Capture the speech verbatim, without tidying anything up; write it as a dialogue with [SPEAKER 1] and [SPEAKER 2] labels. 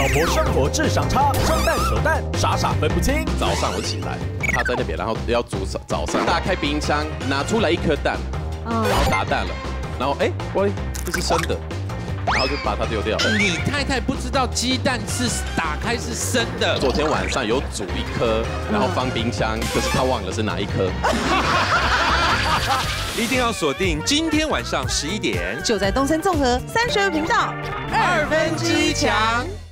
[SPEAKER 1] 老婆生活智商差，生蛋熟蛋傻傻分不清。
[SPEAKER 2] 早上我起来，他在那边，然后要煮早早上，打开冰箱拿出来一颗蛋，然后打蛋了，然后哎，喂，这是生的。 然后就把它丢掉。
[SPEAKER 3] 你太太不知道鸡蛋是打开是生的。
[SPEAKER 2] 昨天晚上有煮一颗，然后放冰箱，可是她忘了是哪一颗。
[SPEAKER 4] 一定要锁定今天晚上十一点，
[SPEAKER 5] 就在东森综合三十二频道，
[SPEAKER 3] 二分之一强。